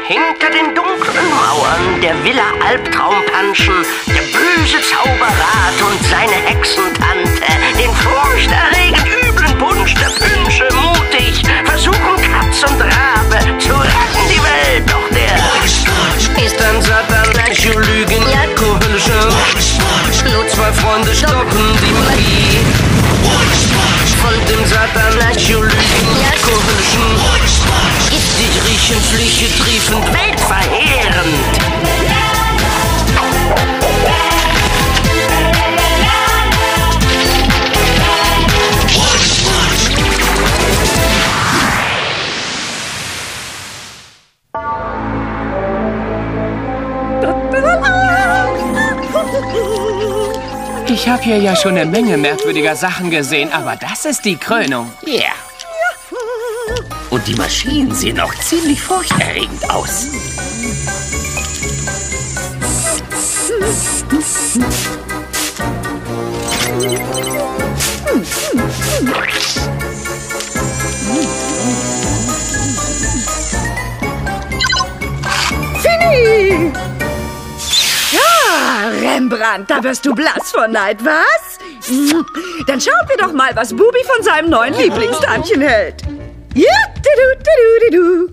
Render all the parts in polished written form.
Hinter den dunklen Mauern der Villa Albtraumpanschen, der böse Zauberrat und seine Hexentante, den furchterregend üblen Punsch der Pünsche mutig, versuchen Katz und Rabe zu retten die Welt, doch der ist ein Satan, Lügen, Höllische. Nur zwei Freunde stoppen die Magie von dem Satan, Lügen, Höllische. Giftig riechen, Flüche triefend, weltverheerend. Ich habe hier ja schon eine Menge merkwürdiger Sachen gesehen, aber das ist die Krönung. Ja. Yeah. Und die Maschinen sehen auch ziemlich furchterregend aus. Fini! Ja, Rembrandt, da wirst du blass vor Neid, was? Dann schauen wir doch mal, was Bubi von seinem neuen Lieblingstantchen hält. Ja, du.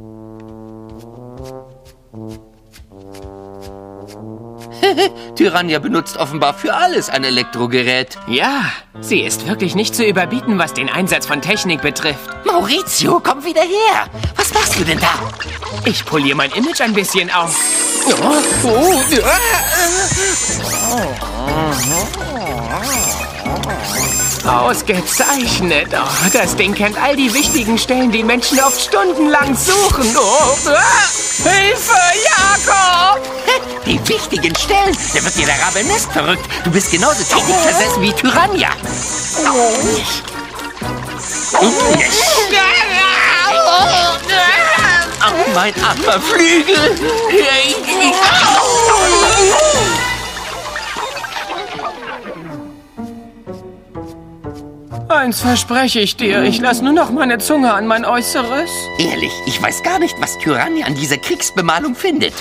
Tyrannia benutzt offenbar für alles ein Elektrogerät. Ja, sie ist wirklich nicht zu überbieten, was den Einsatz von Technik betrifft. Maurizio, komm wieder her. Was machst du denn da? Ich poliere mein Image ein bisschen auf. Ausgezeichnet. Oh, das Ding kennt all die wichtigen Stellen, die Menschen oft stundenlang suchen. Hilfe, Jakob! Die wichtigen Stellen? Da wird dir der Rabenest verrückt. Du bist genauso technikversessen wie Tyrannia. Oh, mein armer Flügel. Eins verspreche ich dir, ich lasse nur noch meine Zunge an mein Äußeres. Ehrlich, ich weiß gar nicht, was Tyrannia an dieser Kriegsbemalung findet.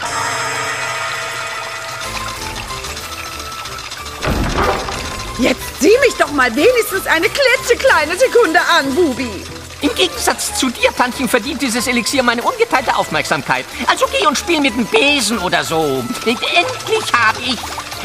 Jetzt sieh mich doch mal wenigstens eine klitzekleine Sekunde an, Bubi. Im Gegensatz zu dir, Tantchen, verdient dieses Elixier meine ungeteilte Aufmerksamkeit. Also geh und spiel mit dem Besen oder so. Endlich habe ich...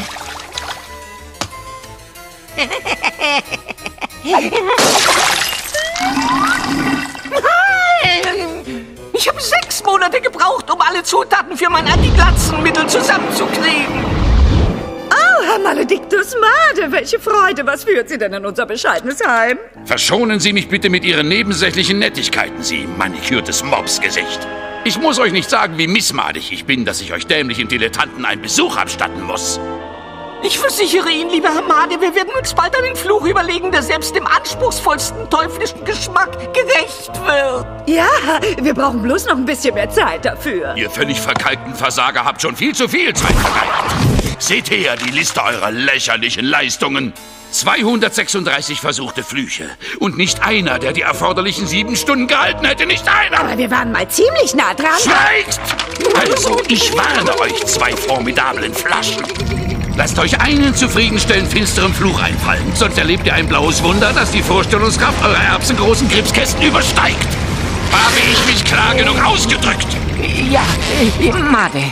Ich habe 6 Monate gebraucht, um alle Zutaten für mein Antiglatzenmittel zusammenzukriegen. Oh, Herr Maledictus Made, welche Freude. Was führt Sie denn in unser bescheidenes Heim? Verschonen Sie mich bitte mit Ihren nebensächlichen Nettigkeiten, Sie manikürtes Mopsgesicht. Ich muss euch nicht sagen, wie missmadig ich bin, dass ich euch dämlichen Dilettanten einen Besuch abstatten muss. Ich versichere Ihnen, lieber Herr Made, wir werden uns bald einen Fluch überlegen, der selbst dem anspruchsvollsten teuflischen Geschmack gerecht wird. Ja, wir brauchen bloß noch ein bisschen mehr Zeit dafür. Ihr völlig verkalkten Versager habt schon viel zu viel Zeit vergeigt. Seht her die Liste eurer lächerlichen Leistungen. 236 versuchte Flüche. Und nicht einer, der die erforderlichen 7 Stunden gehalten hätte. Nicht einer! Aber wir waren mal ziemlich nah dran. Schweigt! Also, ich warne euch, 2 formidablen Flaschen. Lasst euch einen zufriedenstellend finsteren Fluch einfallen, sonst erlebt ihr ein blaues Wunder, das die Vorstellungskraft eurer erbsengroßen Krebskästen übersteigt. Habe ich mich klar genug ausgedrückt? Ja, Made.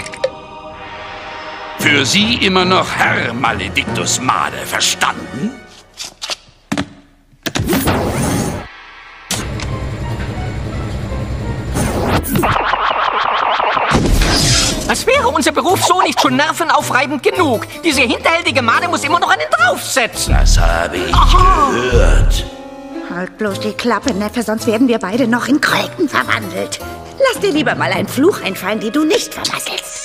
Für Sie immer noch Herr Maledictus Made, verstanden? Als wäre unser Beruf so nicht schon nervenaufreibend genug. Diese hinterhältige Made muss immer noch einen draufsetzen. Das habe ich gehört. Halt bloß die Klappe, Neffe, sonst werden wir beide noch in Kröten verwandelt. Lass dir lieber mal einen Fluch einfallen, den du nicht vermasselst.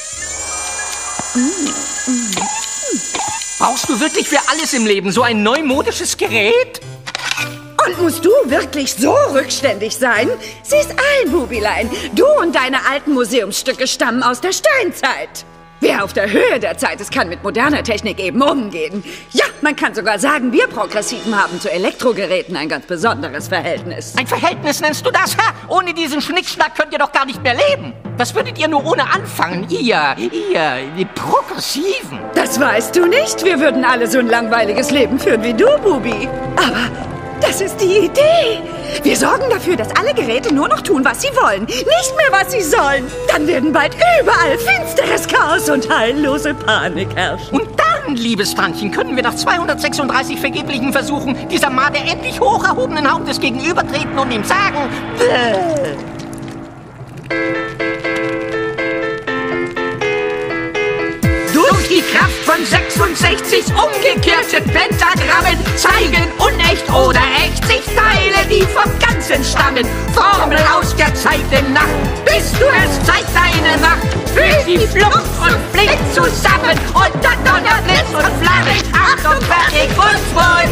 Brauchst du wirklich für alles im Leben so ein neumodisches Gerät? Und musst du wirklich so rückständig sein? Sieh's ein, Bubilein. Du und deine alten Museumsstücke stammen aus der Steinzeit. Wer auf der Höhe der Zeit ist, kann mit moderner Technik eben umgehen. Ja, man kann sogar sagen, wir Progressiven haben zu Elektrogeräten ein ganz besonderes Verhältnis. Ein Verhältnis nennst du das? Ha! Ohne diesen Schnickschnack könnt ihr doch gar nicht mehr leben. Was würdet ihr nur ohne anfangen? Ihr, die Progressiven. Das weißt du nicht. Wir würden alle so ein langweiliges Leben führen wie du, Bubi. Aber das ist die Idee. Wir sorgen dafür, dass alle Geräte nur noch tun, was sie wollen. Nicht mehr, was sie sollen. Dann werden bald überall finsteres Chaos und heillose Panik herrschen. Und dann, liebes Tantchen, können wir nach 236 vergeblichen Versuchen dieser Marder endlich hoch erhobenen Hauptes gegenübertreten und ihm sagen... Durch die Kraft von 66 umgekehrten Pentagrammen zeigen unecht oder echt sich Teile, die vom Ganzen stammen. Formel aus der Zeit in Nacht, bis du es zeigt deine Macht. Für die Flucht und Pflicht zusammen unter Donner, Blitz und Flamme. Achtung, fertig und voll.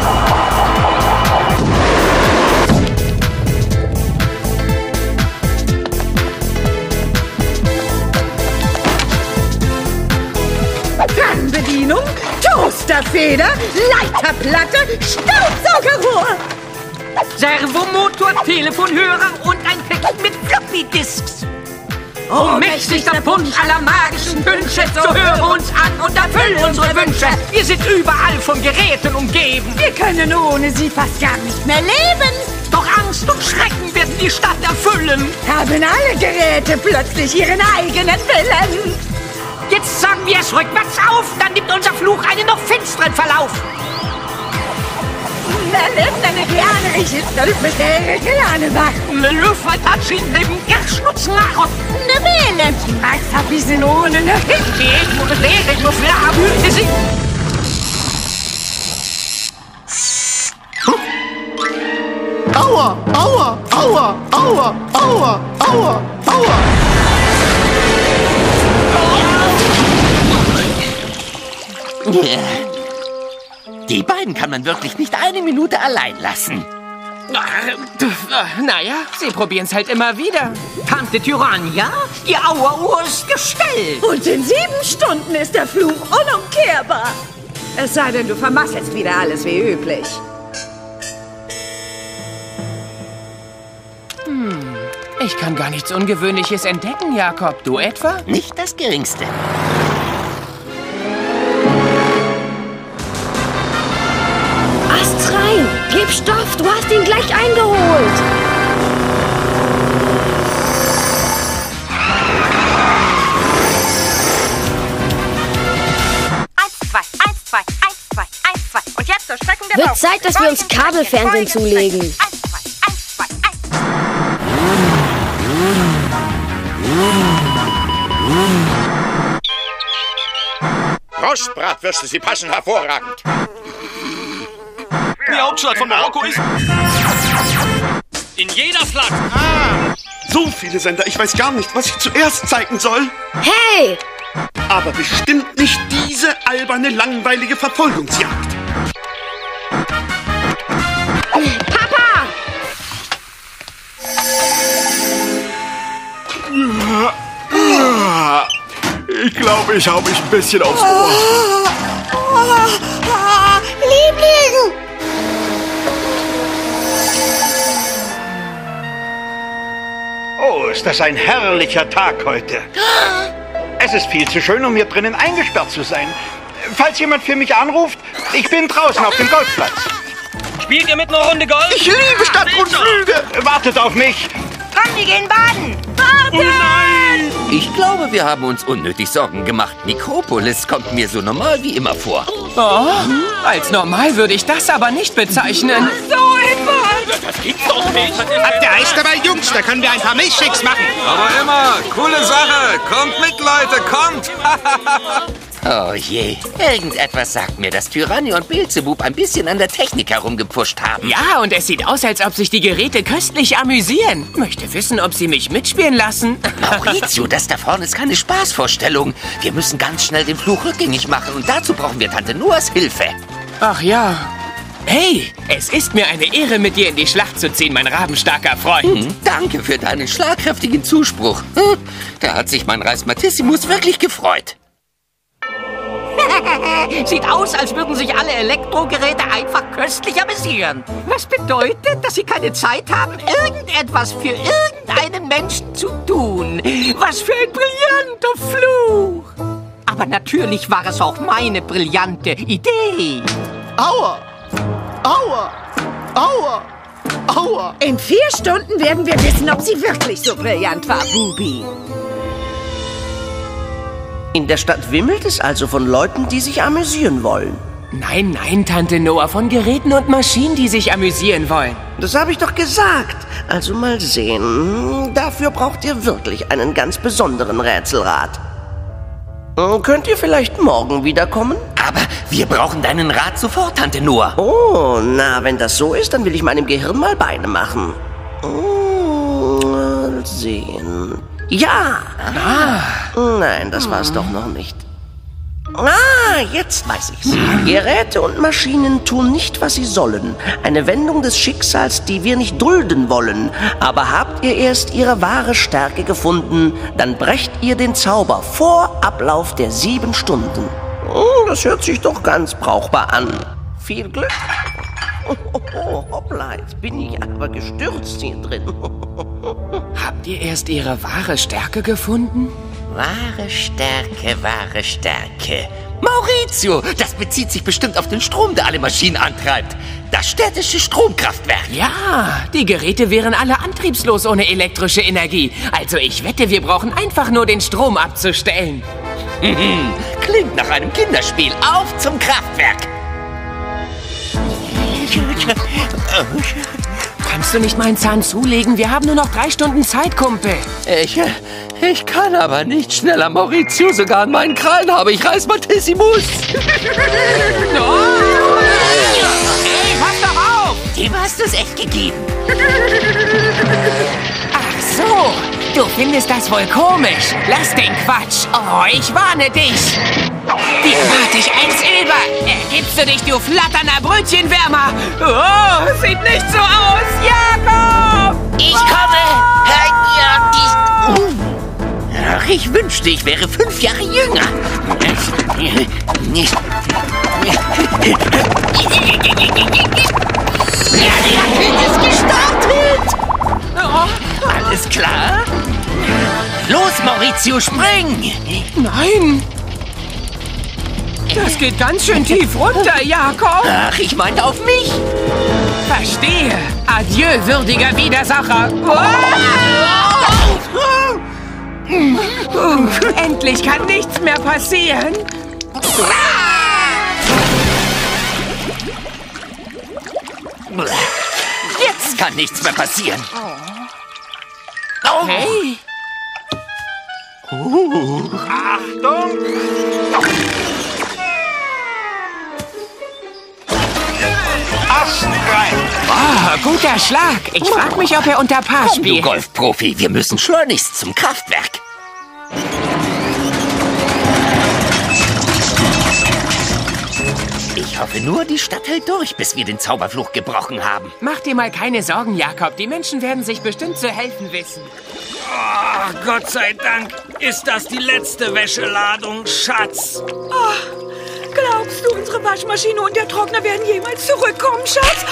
Fernbedienung, Toasterfeder, Leiterplatte, Staubsaugerrohr. Servomotor, Telefonhörer und ein Päckchen mit Floppy-Disks. Oh, mächtig der Punsch aller magischen Wünsche, so höre uns an und erfülle unsere Wünsche. Wir sind überall von Geräten umgeben. Wir können ohne sie fast gar nicht mehr leben. Doch Angst und Schrecken werden die Stadt erfüllen. Haben alle Geräte plötzlich ihren eigenen Willen. Jetzt sagen wir es rückwärts auf, dann nimmt unser Fluch einen noch finsteren Verlauf. Aua, aua, aua, aua, aua, aua, aua. Die beiden kann man wirklich nicht eine Minute allein lassen. Naja, sie probieren's halt immer wieder. Tante Tyrannia, die Aueruhr ist gestellt. Und in 7 Stunden ist der Fluch unumkehrbar. Es sei denn, du vermasselst wieder alles wie üblich. Ich kann gar nichts Ungewöhnliches entdecken, Jakob. Du etwa? Nicht das Geringste. Ast rein! Gib Stoff, du hast ihn gleich eingeholt! Und jetzt zur Streckung der Wird Bauch. Zeit, dass wir uns Kabelfernsehen zulegen. 1, 2, 1, 2, 1. Rostbratwürste, sie passen hervorragend. Die Hauptstadt von Marokko ist in jeder Flagge. So viele Sender, ich weiß gar nicht, was ich zuerst zeigen soll. Hey! Aber bestimmt nicht diese alberne, langweilige Verfolgungsjagd. Papa! Ich glaube, ich hau mich ein bisschen aufs Ohr. Liebling! Oh, ist das ein herrlicher Tag heute. Es ist viel zu schön, um hier drinnen eingesperrt zu sein. Falls jemand für mich anruft, ich bin draußen auf dem Golfplatz. Spielt ihr mit einer Runde Golf? Ich liebe Stadtrundflüge. Wartet auf mich. Komm, wir gehen baden. Oh nein! Ich glaube, wir haben uns unnötig Sorgen gemacht. Nikropolis kommt mir so normal wie immer vor. Oh, als normal würde ich das aber nicht bezeichnen. Das gibt's doch nicht. Habt ihr Eis dabei, Jungs? Da können wir ein paar Milchshakes machen. Aber immer, coole Sache. Kommt mit, Leute, kommt. Oh je, irgendetwas sagt mir, dass Tyrannia und Beelzebub ein bisschen an der Technik herumgepfuscht haben. Ja, und es sieht aus, als ob sich die Geräte köstlich amüsieren. Möchte wissen, ob sie mich mitspielen lassen. Maurizio, das da vorne ist keine Spaßvorstellung. Wir müssen ganz schnell den Fluch rückgängig machen und dazu brauchen wir Tante Noahs Hilfe. Ach ja, Hey, es ist mir eine Ehre, mit dir in die Schlacht zu ziehen, mein rabenstarker Freund. Danke für deinen schlagkräftigen Zuspruch. Da hat sich mein Reismatissimus wirklich gefreut. Sieht aus, als würden sich alle Elektrogeräte einfach köstlich amüsieren. Was bedeutet, dass sie keine Zeit haben, irgendetwas für irgendeinen Menschen zu tun. Was für ein brillanter Fluch. Aber natürlich war es auch meine brillante Idee. Aua! Aua! Aua! Aua! In 4 Stunden werden wir wissen, ob sie wirklich so brillant war, Bubi. In der Stadt wimmelt es also von Leuten, die sich amüsieren wollen. Nein, nein, Tante Noah, von Geräten und Maschinen, die sich amüsieren wollen. Das habe ich doch gesagt. Also mal sehen. Dafür braucht ihr wirklich einen ganz besonderen Rätselrat. Könnt ihr vielleicht morgen wiederkommen? Aber wir brauchen deinen Rat sofort, Tante Noah. Oh, na, wenn das so ist, dann will ich meinem Gehirn mal Beine machen. Mal sehen. Ja! Nein, das war es doch noch nicht. Jetzt weiß ich's. Geräte und Maschinen tun nicht, was sie sollen. Eine Wendung des Schicksals, die wir nicht dulden wollen. Aber habt ihr erst ihre wahre Stärke gefunden, dann brecht ihr den Zauber vor Ablauf der 7 Stunden. Das hört sich doch ganz brauchbar an. Viel Glück. Hoppla, jetzt bin ich aber gestürzt hier drin. Habt ihr erst ihre wahre Stärke gefunden? Wahre Stärke, wahre Stärke. Maurizio, das bezieht sich bestimmt auf den Strom, der alle Maschinen antreibt. Das städtische Stromkraftwerk. Ja, die Geräte wären alle antriebslos ohne elektrische Energie. Also ich wette, wir brauchen einfach nur den Strom abzustellen. Klingt nach einem Kinderspiel. Auf zum Kraftwerk. Kannst du nicht mal einen Zahn zulegen? Wir haben nur noch 3 Stunden Zeit, Kumpel. Ich kann aber nicht schneller, Maurizio. Sogar an meinen Krallen habe ich Reismatissimus. Hey, pass doch auf! Dem hast du es echt gegeben. Ach so, du findest das wohl komisch. Lass den Quatsch. Oh, ich warne dich. Dir warte ich ein Silber. Ergibst du dich, du flatternder Brötchenwärmer? Oh, sieht nicht so aus, Jakob! Ich komme. Ach, ich wünschte, ich wäre 5 Jahre jünger. Die Rakete ist gestartet. Alles klar? Los, Maurizio, spring! Nein! Das geht ganz schön tief runter, Jakob. Ach, ich meinte auf mich. Verstehe. Adieu, würdiger Widersacher. Endlich kann nichts mehr passieren. Jetzt kann nichts mehr passieren. Oh. Hey. Achtung! Astrein! Oh, guter Schlag. Ich frag mich, ob er unter Paar Komm, du spielt. Golfprofi, wir müssen schleunigst zum Kraftwerk. Ich hoffe nur, die Stadt hält durch, bis wir den Zauberfluch gebrochen haben. Mach dir mal keine Sorgen, Jakob. Die Menschen werden sich bestimmt zu helfen wissen. Ach, Gott sei Dank ist das die letzte Wäscheladung, Schatz. Oh, glaubst du, unsere Waschmaschine und der Trockner werden jemals zurückkommen, Schatz?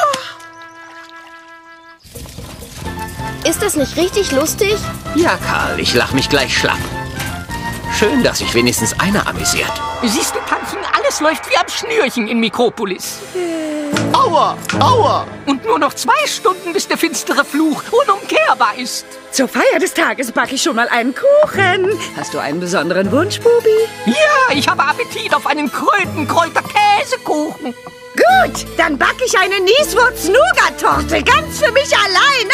Ist das nicht richtig lustig? Ja, Karl, ich lach mich gleich schlapp. Schön, dass sich wenigstens einer amüsiert. Siehst du, Tantchen, alles läuft wie am Schnürchen in Mikropolis. Aua! Aua! Und nur noch 2 Stunden, bis der finstere Fluch unumkehrbar ist. Zur Feier des Tages backe ich schon mal einen Kuchen. Hast du einen besonderen Wunsch, Bubi? Ja, ich habe Appetit auf einen Krötenkräuter-Käsekuchen. Gut, dann backe ich eine Nieswurz-Nougat-Torte ganz für mich allein.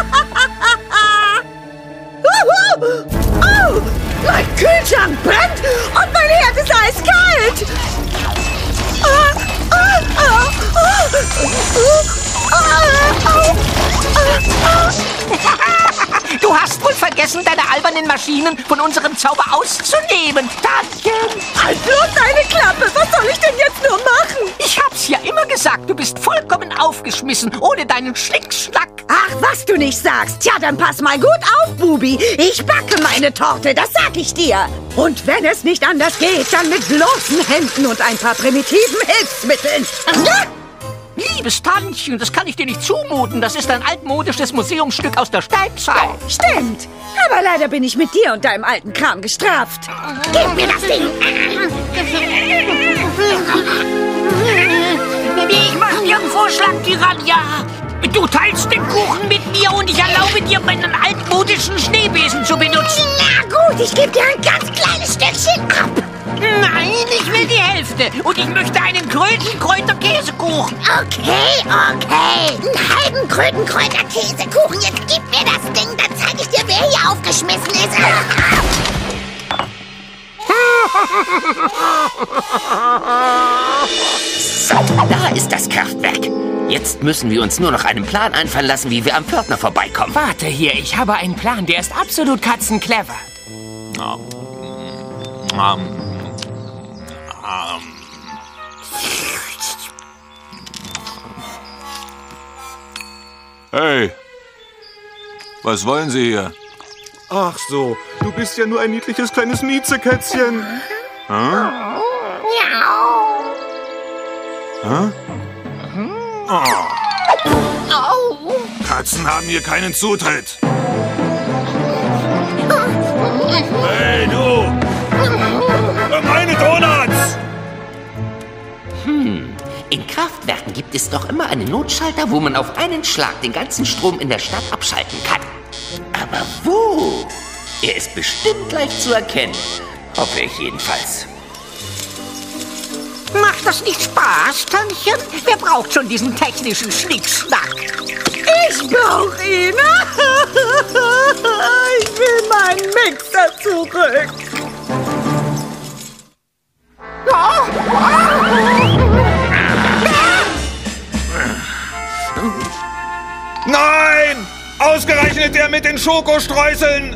Oh, mein Kühlschrank brennt und mein Herd ist eiskalt. Du hast wohl vergessen, deine albernen Maschinen von unserem Zauber auszunehmen, Tantchen. Halt bloß deine Klappe! Was soll ich denn jetzt nur machen? Ich hab's ja immer gesagt, du bist vollkommen aufgeschmissen, ohne deinen Schnickschnack. Ach, was du nicht sagst. Tja, dann pass mal gut auf, Bubi. Ich backe meine Torte, das sag ich dir. Und wenn es nicht anders geht, dann mit bloßen Händen und ein paar primitiven Hilfsmitteln. Ja? Liebes Tantchen, das kann ich dir nicht zumuten. Das ist ein altmodisches Museumsstück aus der Steinzeit. Stimmt. Aber leider bin ich mit dir und deinem alten Kram gestraft. Gib mir das Ding. Ich mache dir einen Vorschlag, Piranha. Du teilst den Kuchen mit mir und ich erlaube dir, meinen altmodischen Schneebesen zu benutzen. Na gut, ich gebe dir ein ganz kleines Stückchen ab. Nein, ich will die Hälfte. Und ich möchte einen Krötenkräuter-Käsekuchen. Okay. Einen halben Krötenkräuter-Käsekuchen. Jetzt gib mir das Ding, dann zeige ich dir, wer hier aufgeschmissen ist. So, da ist das Kraftwerk. Jetzt müssen wir uns nur noch einen Plan einfallen lassen, wie wir am Pförtner vorbeikommen. Warte hier, ich habe einen Plan, der ist absolut katzenclever. Hey, was wollen Sie hier? Ach so, du bist ja nur ein niedliches kleines Miezekätzchen. Hä? Hä? Oh. Katzen haben hier keinen Zutritt. Hey, du! Meine Donuts! In Kraftwerken gibt es doch immer einen Notschalter, wo man auf einen Schlag den ganzen Strom in der Stadt abschalten kann. Aber wo? Er ist bestimmt leicht zu erkennen. Hoffe ich jedenfalls. Macht das nicht Spaß, Tantchen? Wer braucht schon diesen technischen Schnickschnack? Ich brauch ihn. Ich will meinen Mixer zurück. Nein! Ausgerechnet der mit den Schokostreuseln!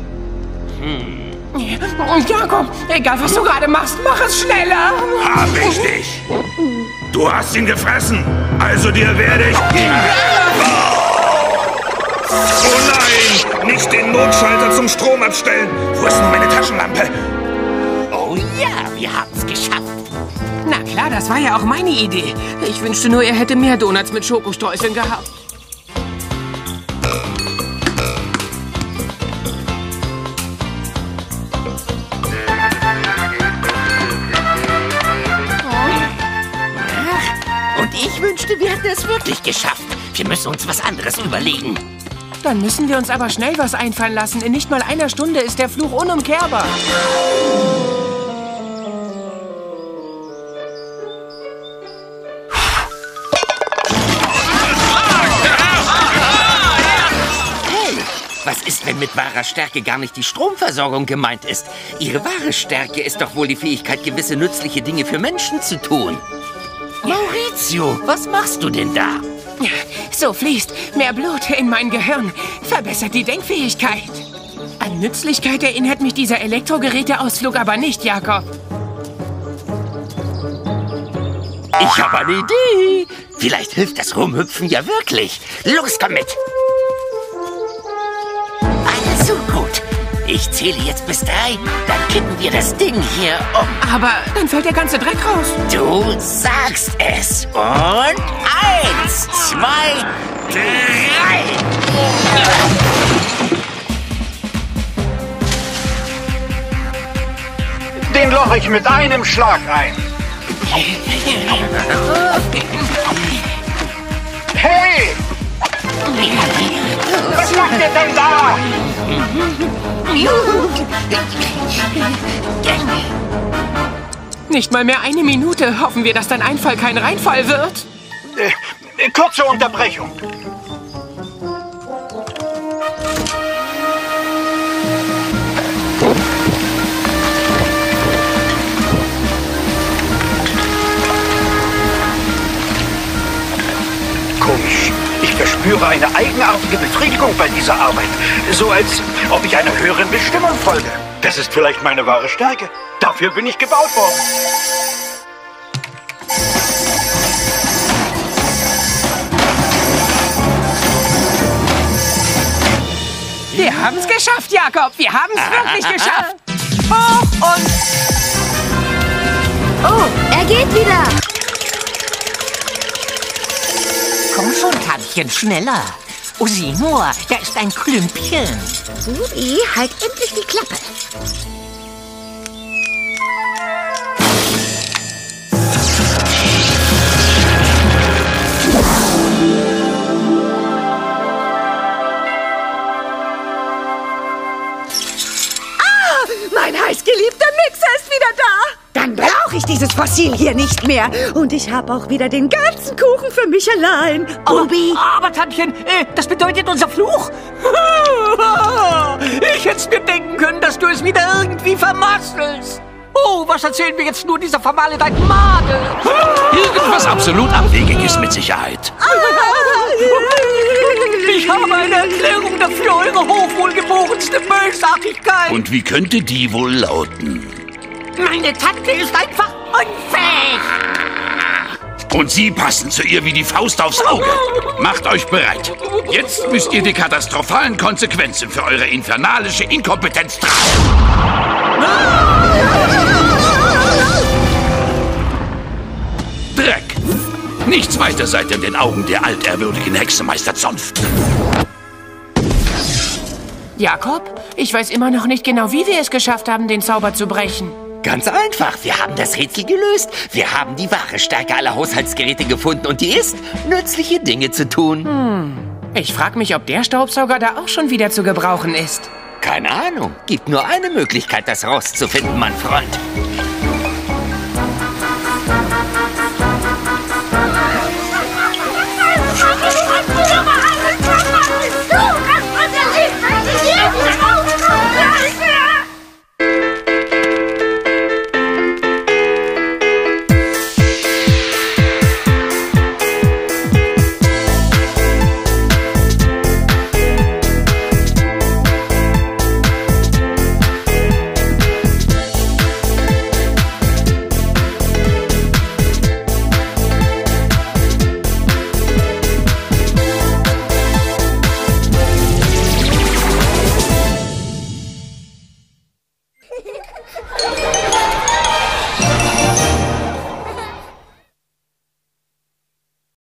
Jakob, egal was du gerade machst, mach es schneller. Hab ich dich! Du hast ihn gefressen, also dir werde ich... Oh nein! Nicht den Notschalter zum Strom abstellen! Wo ist denn meine Taschenlampe? Oh ja, wir haben es geschafft. Na klar, das war ja auch meine Idee. Ich wünschte nur, er hätte mehr Donuts mit Schokostreuseln gehabt. Und ich wünschte, wir hätten es wirklich geschafft. Wir müssen uns was anderes überlegen. Dann müssen wir uns aber schnell was einfallen lassen. In nicht mal einer Stunde ist der Fluch unumkehrbar. Hey, was ist, wenn mit wahrer Stärke gar nicht die Stromversorgung gemeint ist? Ihre wahre Stärke ist doch wohl die Fähigkeit, gewisse nützliche Dinge für Menschen zu tun. Maurizio, was machst du denn da? So fließt mehr Blut in mein Gehirn. Verbessert die Denkfähigkeit. An Nützlichkeit erinnert mich dieser Elektrogeräteausflug aber nicht, Jakob. Ich habe eine Idee. Vielleicht hilft das Rumhüpfen ja wirklich. Los, komm mit. Also gut. Ich zähle jetzt bis 3, dann kippen wir das Ding hier um. Aber dann fällt der ganze Dreck raus. Du sagst es. Und 1, 2, 3. Den loch ich mit einem Schlag ein. Hey! Was macht ihr denn da? Nicht mal mehr eine Minute. Hoffen wir, dass dein Einfall kein Reinfall wird. Kurze Unterbrechung. Komisch. Ich verspüre spüre eine eigenartige Befriedigung bei dieser Arbeit. So als ob ich einer höheren Bestimmung folge. Das ist vielleicht meine wahre Stärke. Dafür bin ich gebaut worden. Wir haben's geschafft, Jakob. Wir haben's wirklich geschafft. Hoch und... Oh, er geht wieder. Komm schon, Tantchen, schneller. Oh, sieh nur, da ist ein Klümpchen. Bubi, halt endlich die Klappe. Mein heißgeliebter Mixer ist wieder da. Dann brauche ich dieses Fossil hier nicht mehr. Und ich habe auch wieder den ganzen Kuchen für mich allein. Bubi. Aber Tantchen, das bedeutet unser Fluch. Ich hätte es mir denken können, dass du es wieder irgendwie vermasselst. Oh, was erzählen wir jetzt nur dieser vermaledeiten Made? Irgendwas absolut Abwegiges mit Sicherheit. Ich habe eine Erklärung dafür, eure hochwohlgeborenste Bösartigkeit. Und wie könnte die wohl lauten? Meine Tante ist einfach unfähig. Und Sie passen zu ihr wie die Faust aufs Auge. Macht euch bereit. Jetzt müsst ihr die katastrophalen Konsequenzen für eure infernalische Inkompetenz tragen. Dreck. Nichts weiter seid in den Augen der altehrwürdigen Hexenmeister Zonft. Jakob, ich weiß immer noch nicht genau, wie wir es geschafft haben, den Zauber zu brechen. Ganz einfach, wir haben das Rätsel gelöst. Wir haben die wahre Stärke aller Haushaltsgeräte gefunden und die ist, nützliche Dinge zu tun. Ich frage mich, ob der Staubsauger da auch schon wieder zu gebrauchen ist. Keine Ahnung. Gibt nur eine Möglichkeit, das rauszufinden, mein Freund.